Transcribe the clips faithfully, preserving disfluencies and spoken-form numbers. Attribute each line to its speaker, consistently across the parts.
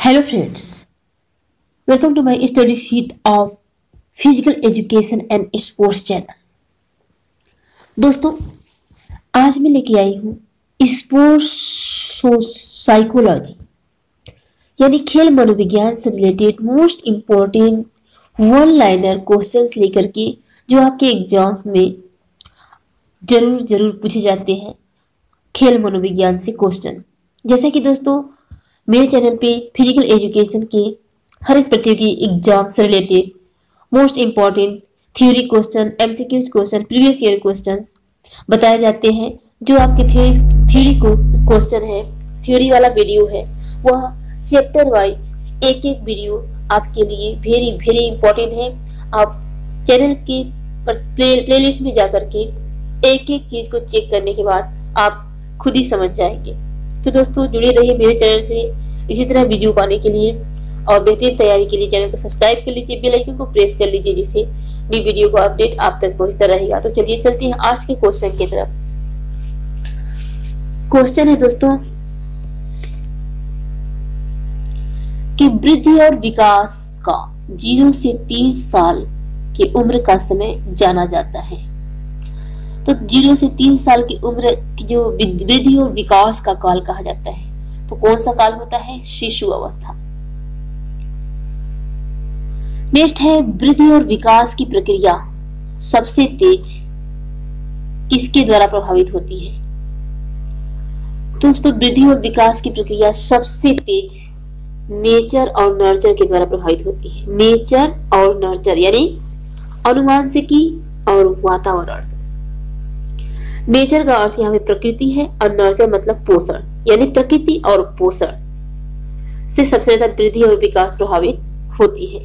Speaker 1: Hello friends, welcome to my study sheet of Physical Education and Sports channel। दोस्तों, आज मैं लेके आई हूँ स्पोर्ट्स साइकोलॉजी यानी खेल मनोविज्ञान से related most important one liner questions लेकर के जो आपके एग्जाम में जरूर जरूर पूछे जाते हैं खेल मनोविज्ञान से क्वेश्चन। जैसा कि दोस्तों मेरे चैनल पे फिजिकल एजुकेशन के हर एक प्रतियोगी एग्जाम से related most important theory question, MCQs question, previous year questions बताए जाते हैं। जो आपके थ्योरी को क्वेश्चन है, थ्योरी वाला वीडियो है, वह चैप्टर वाइज एक एक वीडियो आपके लिए वेरी वेरी इंपॉर्टेंट है। आप चैनल के प्ले प्लेलिस्ट में जाकर के एक एक चीज को चेक करने के बाद आप खुद ही समझ जाएंगे। तो दोस्तों जुड़े रहिए मेरे चैनल से इसी तरह वीडियो पाने के लिए, और बेहतरीन तैयारी के लिए चैनल को सब्सक्राइब कर लीजिए, बेल आइकन को प्रेस कर लीजिए, जिससे नई वीडियो का अपडेट आप तक पहुंचता रहेगा। तो चलिए चलते हैं आज के क्वेश्चन की तरफ। क्वेश्चन है दोस्तों कि वृद्धि और विकास का जीरो से तीस साल की उम्र का समय जाना जाता है। तो जीरो से तीन साल की उम्र की जो वृद्धि और विकास का काल कहा जाता है, तो कौन सा काल होता है? शिशु अवस्था। नेक्स्ट है वृद्धि और विकास की प्रक्रिया सबसे तेज किसके द्वारा प्रभावित होती है? दोस्तों वृद्धि और विकास की प्रक्रिया सबसे तेज नेचर और नर्चर के द्वारा प्रभावित होती है। नेचर और नर्चर यानी अनुवांशिकी और वातावरण। नेचर का अर्थ यहाँ पे प्रकृति है और नर्चर मतलब पोषण, यानी प्रकृति और पोषण से सबसे ज्यादा वृद्धि और विकास प्रभावित होती है।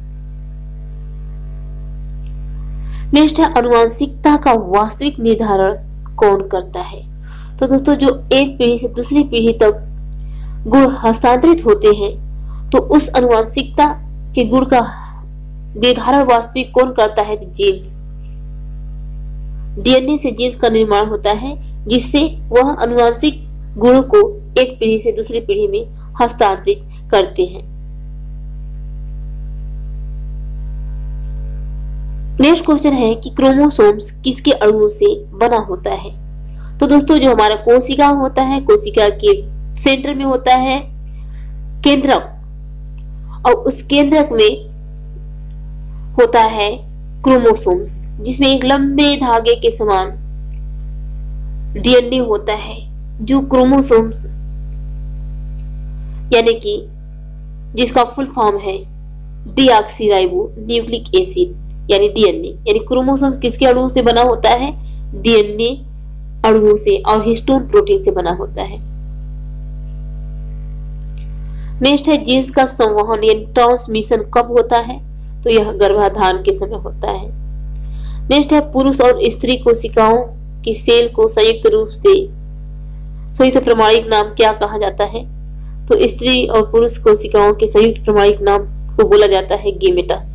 Speaker 1: नेक्स्ट है अनुवांशिकता का वास्तविक निर्धारण कौन करता है? तो दोस्तों जो एक पीढ़ी से दूसरी पीढ़ी तक गुण हस्तांतरित होते हैं, तो उस अनुवांशिकता के गुण का निर्धारण वास्तविक कौन करता है? जीन्स। डीएनए से जीन्स का निर्माण होता है, जिससे वह अनुवांशिक गुणों को एक पीढ़ी से दूसरी पीढ़ी में हस्तांतरित करते हैं। नेक्स्ट क्वेश्चन है कि क्रोमोसोम्स किसके अणुओं से बना होता है? तो दोस्तों जो हमारा कोशिका होता है, कोशिका के सेंटर में होता है केंद्रक, और उस केंद्रक में होता है क्रोमोसोम्स, जिसमें एक लंबे धागे के समान डीएनए होता है। जो क्रोमोसोम्स यानी कि जिसका फुल फॉर्म है डीऑक्सीराइबो न्यूक्लिक एसिड यानी डीएनए, यानी क्रोमोसोम्स किसके अणुओं से बना होता है? डीएनए अणुओं से और हिस्टोन प्रोटीन से बना होता है। नेक्स्ट है जीन्स का संवहन यानी ट्रांसमिशन कब होता है? तो यह गर्भाधान के समय होता है। नेक्स्ट है पुरुष और स्त्री कोशिकाओं की सेल को संयुक्त रूप से संयुक्त प्रमाणिक नाम क्या कहा जाता है? तो स्त्री और पुरुष कोशिकाओं के संयुक्त प्रमाणिक नाम को बोला जाता है गेमेटस।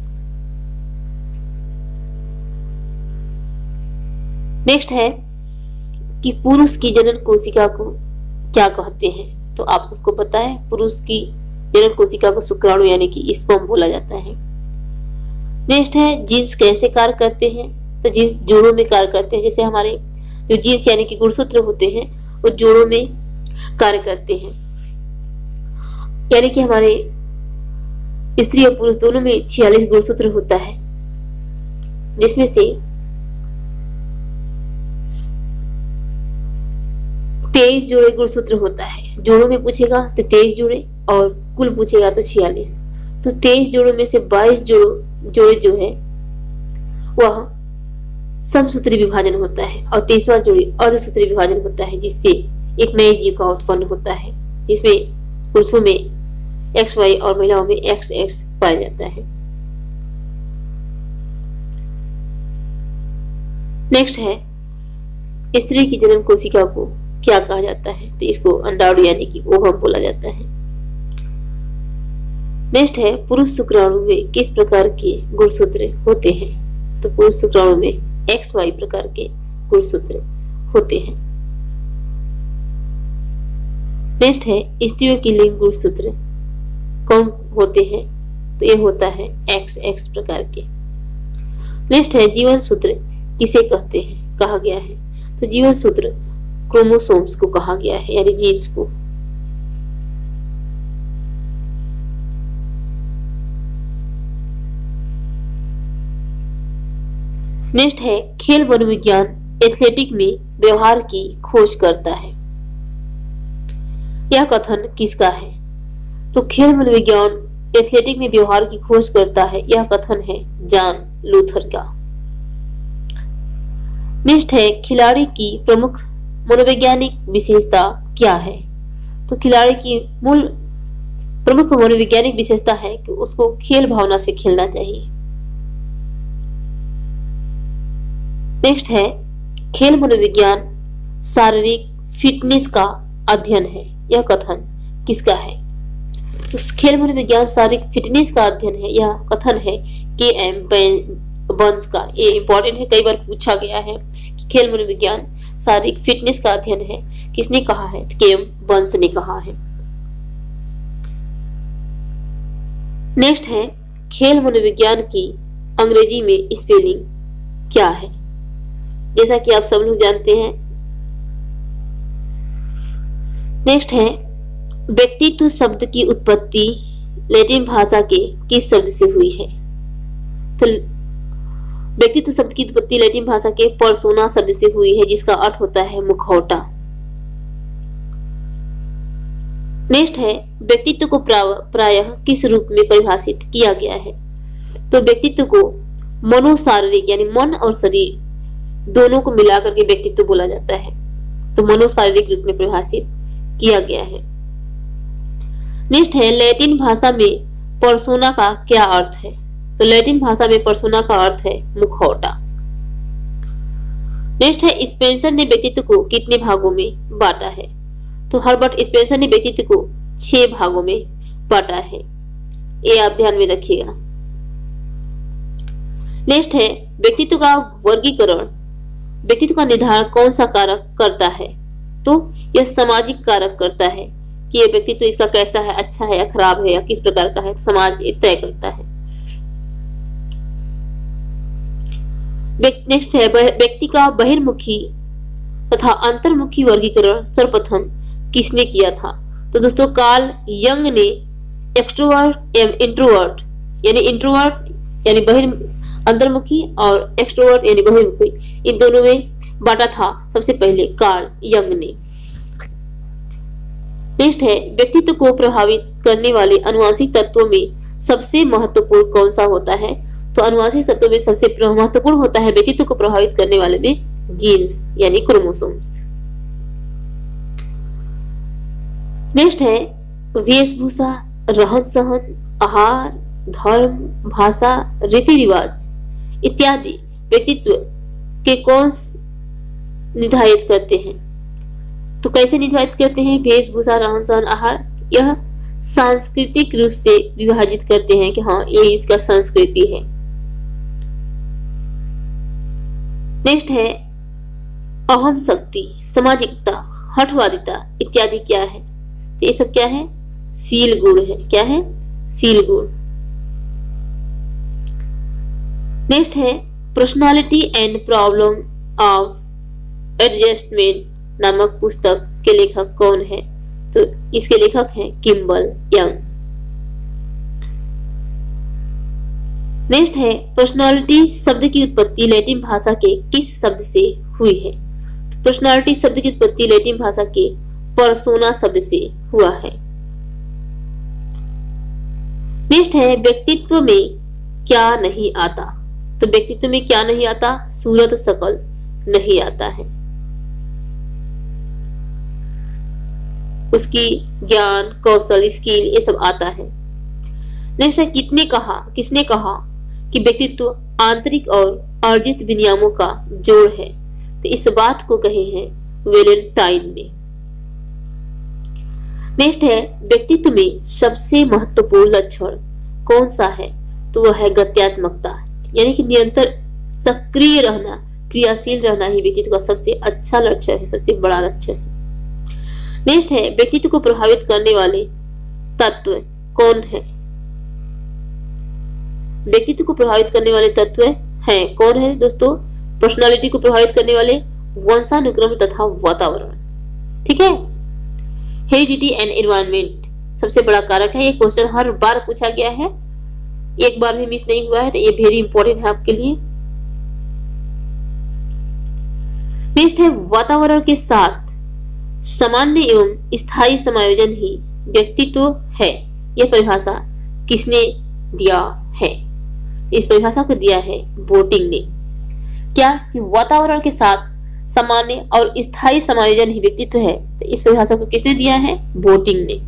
Speaker 1: नेक्स्ट है कि पुरुष की जनन कोशिका को क्या कहते हैं? तो आप सबको पता है पुरुष की जनन कोशिका को शुक्राणु यानी कि स्पर्म बोला जाता है। नेक्स्ट है जीन्स कैसे कार्य करते हैं? तो जीन्स जोड़ों में कार्य करते हैं। जैसे हमारे जो जीन्स यानी कि गुणसूत्र होते हैं वो जोड़ों में कार्य करते हैं, यानी कि हमारे स्त्री और पुरुष दोनों में छियालीस गुणसूत्र होता है, जिसमें से तेईस जोड़े गुणसूत्र होता है। जोड़ों में पूछेगा तो तेईस जोड़े और कुल पूछेगा तो छियालीस। तो तेईस जोड़ों में से बाईस जोड़ों जोड़े जो है वह समसूत्री विभाजन होता है, और तेईसवां जोड़ी अर्धसूत्री विभाजन होता है, जिससे एक नए जीव का उत्पन्न होता है, जिसमें पुरुषों में एक्स वाई और महिलाओं में एक्स एक्स पाया जाता है। नेक्स्ट है स्त्री की जनन कोशिका को क्या कहा जाता है? तो इसको अंडाणु यानी कि ओवम बोला जाता है। नेक्स्ट है पुरुष शुक्राणु में किस प्रकार के गुणसूत्र होते हैं? तो पुरुष शुक्राणु में एक्स वाई प्रकार के गुणसूत्र होते हैं। नेक्स्ट है स्त्रियों की लिंग गुणसूत्र कौन होते हैं? तो ये होता है एक्स एक्स प्रकार के। नेक्स्ट है जीवन सूत्र किसे कहते हैं, कहा गया है। तो जीवन सूत्र क्रोमोसोम्स को कहा गया है, यानी जीन्स को। नेक्स्ट है खेल मनोविज्ञान एथलेटिक में व्यवहार की खोज करता है। यह कथन किसका है? तो खेल मनोविज्ञान एथलेटिक में व्यवहार की खोज करता है, यह कथन है जॉन लूथर का। नेक्स्ट है खिलाड़ी की प्रमुख मनोवैज्ञानिक विशेषता क्या है? तो खिलाड़ी की मूल प्रमुख मनोवैज्ञानिक विशेषता है कि उसको खेल भावना से खेलना चाहिए। नेक्स्ट है खेल मनोविज्ञान शारीरिक फिटनेस का अध्ययन है, यह कथन किसका है? तो खेल मनोविज्ञान शारीरिक फिटनेस का अध्ययन है, यह कथन है के एम बर्न्स का। ये इंपॉर्टेंट है, कई बार पूछा गया है कि खेल मनोविज्ञान शारीरिक फिटनेस का अध्ययन है, किसने कहा है? के एम बर्न्स ने कहा है। नेक्स्ट है खेल मनोविज्ञान की अंग्रेजी में स्पेलिंग क्या है? जैसा कि आप सब लोग जानते हैं। नेक्स्ट है व्यक्तित्व शब्द की उत्पत्ति लैटिन भाषा के किस शब्द से हुई है? तो व्यक्तित्व शब्द की उत्पत्ति लैटिन भाषा के पर्सोना शब्द से हुई है, जिसका अर्थ होता है मुखौटा। नेक्स्ट है व्यक्तित्व को प्रायः किस रूप में परिभाषित किया गया है? तो व्यक्तित्व को मनोशारीरिक यानी मन और शरीर दोनों को मिलाकर के व्यक्तित्व बोला जाता है, तो मनोशारीरिक रूप में परिभाषित किया गया है। नेक्स्ट है लैटिन भाषा में पर्सोना का क्या अर्थ है? तो लैटिन भाषा में पर्सोना का अर्थ है मुखौटा। नेक्स्ट है स्पेंसर ने व्यक्तित्व को कितने भागों में बांटा है? तो हर्बर्ट स्पेंसर ने व्यक्तित्व को छह भागों में बांटा है, ये आप ध्यान में रखिएगा। नेक्स्ट है व्यक्तित्व का वर्गीकरण, व्यक्तित्व का निर्धारण कौन सा कारक करता है? तो यह सामाजिक कारक करता है कि यह व्यक्तित्व इसका कैसा है, अच्छा है या खराब है या किस प्रकार का है, समाज ये तय करता है। नेक्स्ट है व्यक्ति का बहिर्मुखी तथा अंतर्मुखी वर्गीकरण सर्वप्रथम किसने किया था? तो दोस्तों कार्ल यंग ने एक्सट्रोवर्ट एवं इंट्रोवर्ट यानी इंट्रोवर्ट यानी बहिर् अंतर्मुखी और एक्सट्रोवर्ट यानी बहिर्मुखी, इन दोनों में बांटा था सबसे पहले कार्ल यंग ने। नेक्स्ट है व्यक्तित्व को प्रभावित करने वाले अनुवांशिक तत्वों में सबसे महत्वपूर्ण कौन सा होता है? तो अनुवांशिक तत्वों में सबसे महत्वपूर्ण होता है व्यक्तित्व को प्रभावित करने वाले में जीन्स यानी क्रोमोसोम्स। नेक्स्ट है वेशभूषा, रहन सहन, आहार, धर्म, भाषा, रीति रिवाज इत्यादि व्यक्तित्व के कौन निर्धारित करते हैं? तो कैसे निर्धारित करते हैं? वेशभूषा, रहन सहन, आहार, यह सांस्कृतिक रूप से विभाजित करते हैं कि हाँ ये इसका संस्कृति है। नेक्स्ट है अहम शक्ति, सामाजिकता, हठवादिता इत्यादि क्या है? तो ये सब क्या है? शील गुण है। क्या है? शील गुण। नेक्स्ट है personality and problem of adjustment नामक पुस्तक के लेखक कौन है? तो इसके लेखक हैं किम्बल यंग। नेक्स्ट है पर्सनालिटी शब्द की उत्पत्ति लैटिन भाषा के किस शब्द से हुई है? तो पर्सनालिटी शब्द की उत्पत्ति लैटिन भाषा के पर्सोना शब्द से हुआ है। नेक्स्ट है व्यक्तित्व में क्या नहीं आता? तो व्यक्तित्व में क्या नहीं आता? सूरत शकल नहीं आता है। उसकी ज्ञान, कौशल, स्किल ये सब आता है। नेक्स्ट है कितने कहा किसने कहा कि व्यक्तित्व आंतरिक और अर्जित विनियमों का जोड़ है? तो इस बात को कहे हैं वेलेंटाइन ने। नेक्स्ट है व्यक्तित्व में सबसे महत्वपूर्ण लक्षण कौन सा है? तो वह है गत्यात्मकता, यानी कि निरंतर सक्रिय रहना, क्रियाशील रहना ही व्यक्तित्व का सबसे अच्छा लक्षण है, सबसे बड़ा लक्षण है। नेक्स्ट है व्यक्तित्व को प्रभावित करने वाले तत्व कौन है? व्यक्तित्व को प्रभावित करने वाले तत्व हैं कौन है दोस्तों? पर्सनालिटी को प्रभावित करने वाले वंशानुक्रम तथा वातावरण। ठीक है, हेरिडिटी एंड एनवायरनमेंट सबसे बड़ा कारक है। ये क्वेश्चन हर बार पूछा गया है, एक बार भी मिस नहीं हुआ है, तो ये वेरी इंपॉर्टेंट है आपके लिए। नेक्स्ट है वातावरण के साथ सामान्य एवं स्थायी समायोजन ही व्यक्तित्व है। यह परिभाषा किसने दिया है? इस परिभाषा को दिया है बोटिंग ने। क्या कि वातावरण के साथ सामान्य और स्थायी समायोजन ही व्यक्तित्व है, तो इस परिभाषा को किसने दिया है? बोटिंग ने।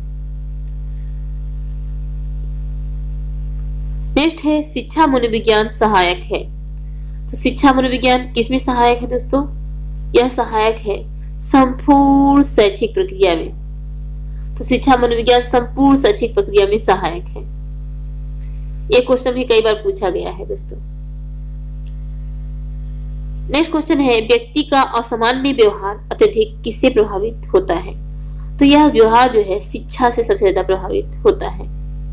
Speaker 1: नेक्स्ट है शिक्षा मनोविज्ञान सहायक है। तो शिक्षा मनोविज्ञान किसमें सहायक है दोस्तों? यह सहायक है संपूर्ण शैक्षिक प्रक्रिया में। तो शिक्षा मनोविज्ञान संपूर्ण शैक्षिक प्रक्रिया में सहायक है। एक क्वेश्चन भी कई बार पूछा गया है दोस्तों। नेक्स्ट क्वेश्चन है व्यक्ति का असामान्य व्यवहार अत्यधिक किससे प्रभावित होता है? तो यह व्यवहार जो है शिक्षा से सबसे ज्यादा प्रभावित होता है।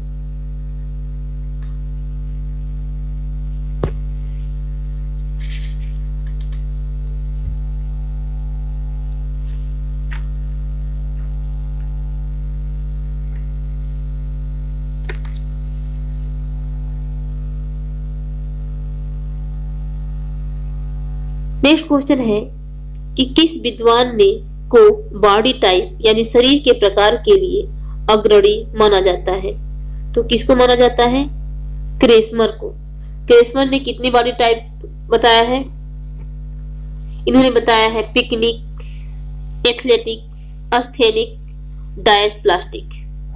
Speaker 1: नेक्स्ट क्वेश्चन है कि किस विद्वान ने को बॉडी टाइप यानी शरीर के प्रकार के लिए अग्रणी माना जाता है? तो किसको माना जाता है? क्रेस्मर को। क्रेस्मर ने कितनी बॉडी टाइप बताया है? इन्होंने बताया है pyknic, athletic, asthenic, dysplastic.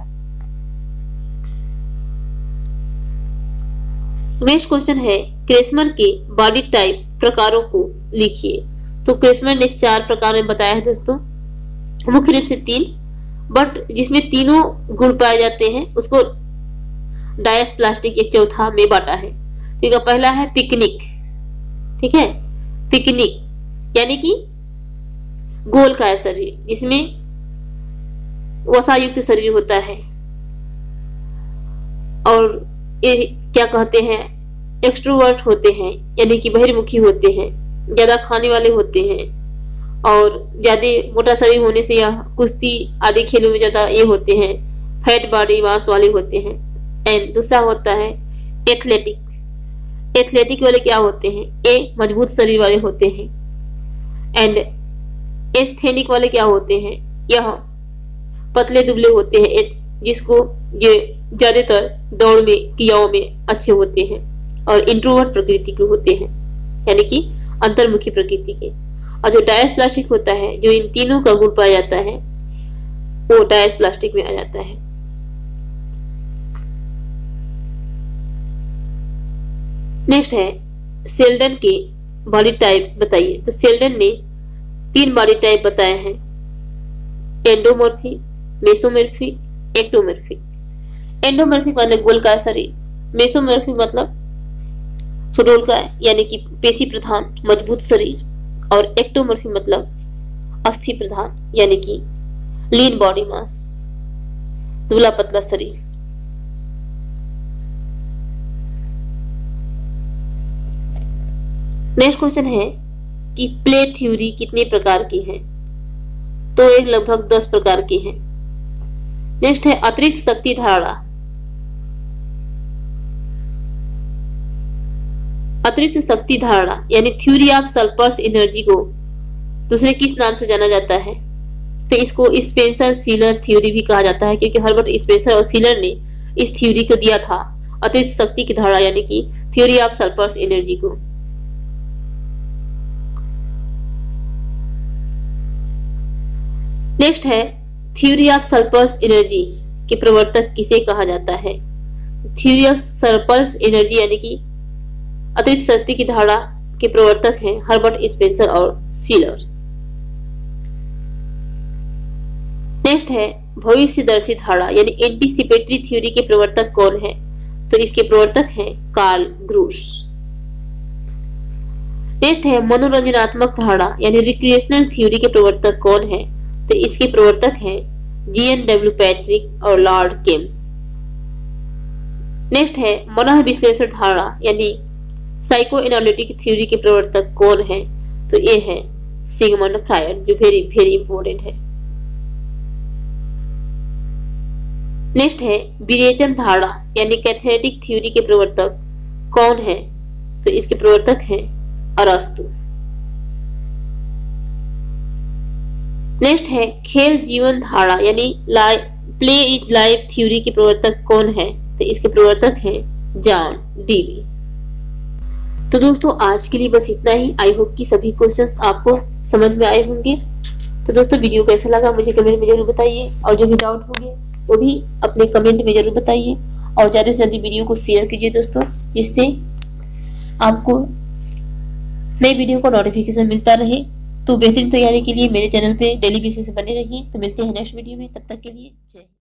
Speaker 1: Next question है क्रेस्मर के बॉडी टाइप प्रकारों को लिखिए। तो क्रेस्मर ने चार प्रकार में बताया है दोस्तों, मुख्य रूप से तीन, बट जिसमें तीनों गुण पाए जाते हैं उसको डायस्प्लास्टिक एक चौथा में बांटा है। ठीक है, पहला है पिकनिक। ठीक है, पिकनिक यानी कि गोल का शरीर जिसमें वसा युक्त शरीर होता है, और ये क्या कहते हैं एक्सट्रोवर्ट होते हैं यानी कि बहिर्मुखी होते हैं, ज्यादा खाने वाले होते हैं, और ज्यादा मोटा शरीर होने से या कुश्ती आदि खेलों में ज्यादा ये होते हैं, फैट बॉडी मास वाले होते हैं। एंड दूसरा होता है एथलेटिक। एथलेटिक वाले क्या होते हैं? ए मजबूत शरीर वाले होते हैं। एंड एस्थेनिक वाले क्या होते हैं? यह पतले दुबले होते हैं, जिसको ये ज्यादातर दौड़ में क्रियाओं में अच्छे होते हैं, और इंट्रोवर्ट प्रकृति के होते हैं यानी कि अंतर्मुखी प्रकृति के। और जो डायस्प्लास्टिक होता है, जो इन तीनों का गुण पाया जाता है, वो डायस्प्लास्टिक में आ जाता है। नेक्स्ट है सेल्डन के बॉडी टाइप बताइए। तो सेल्डन ने तीन बॉडी टाइप बताए हैं, एंडोमॉर्फिक, मेसोमॉर्फिक, एक्टोमॉर्फिक। एंडोमॉर्फिक मतलब गोलकार शरीर, मेसोमॉर्फिक मतलब सुडोलकार यानी कि पेशी प्रधान मजबूत शरीर, और एक्टोमॉर्फिक मतलब अस्थि प्रधान यानी कि लीन बॉडी मास, दुबला पतला शरीर। नेक्स्ट क्वेश्चन है कि प्ले थ्योरी कितने प्रकार की है? तो एक लगभग दस प्रकार की है। नेक्स्ट है अतिरिक्त शक्ति धारणा। अतिरिक्त शक्ति धारणा यानी थ्योरी ऑफ सरप्लस एनर्जी को दूसरे किस नाम से जाना जाता है? तो इसको स्पेंसर सीलर थ्योरी भी कहा जाता है, क्योंकि हर्बर्ट स्पेंसर और सीलर ने इस थ्योरी को दिया था, अतिरिक्त शक्ति की धारणा यानी कि थ्योरी ऑफ सरप्लस एनर्जी को। नेक्स्ट है थ्योरी ऑफ सरप्लस एनर्जी के प्रवर्तक किसे कहा जाता है? थ्योरी ऑफ सरप्लस एनर्जी यानी कि अतिरिक्त शक्ति की धारणा के प्रवर्तक हैं हर्बर्ट स्पेंसर और सीलर। नेक्स्ट है भविष्यदर्शी धारणा यानी एंटीसिपेटरी थ्योरी के प्रवर्तक कौन है? तो इसके प्रवर्तक हैं कार्ल ग्रूस। नेक्स्ट है मनोरंजनात्मक धारणा यानी रिक्रिएशनल थ्योरी के प्रवर्तक कौन है? तो इसके प्रवर्तक हैं जी एन डब्ल्यू पैट्रिक और लॉर्ड केम्स। नेक्स्ट है मन विश्लेषण धारणा यानी साइको एनालिटिक थ्योरी के प्रवर्तक कौन है? तो ये है सिगमंड फ्रायड, जो वेरी वेरी इंपॉर्टेंट है। नेक्स्ट है विरेचन धारणा यानी कैथेटिक थ्योरी के प्रवर्तक कौन है? तो इसके प्रवर्तक हैं अरस्तु। नेक्स्ट है खेल जीवन धारणा यानी प्ले इज लाइफ थ्योरी के प्रवर्तक कौन है? तो इसके प्रवर्तक हैं जॉन डीवी। तो दोस्तों आज के लिए बस इतना ही। आई होप कि सभी क्वेश्चंस आपको समझ में आए होंगे। तो दोस्तों वीडियो कैसा लगा मुझे कमेंट में जरूर बताइए, और जो भी डाउट होंगे वो भी अपने कमेंट में जरूर बताइए, और ज्यादा से जल्दी वीडियो को शेयर कीजिए दोस्तों, जिससे आपको नई वीडियो का नोटिफिकेशन मिलता रहे। तो बेहतरीन तैयारी के लिए मेरे चैनल पे डेली बेसिस से बने रहिए। तो मिलते हैं नेक्स्ट वीडियो में, तब तक के लिए जय।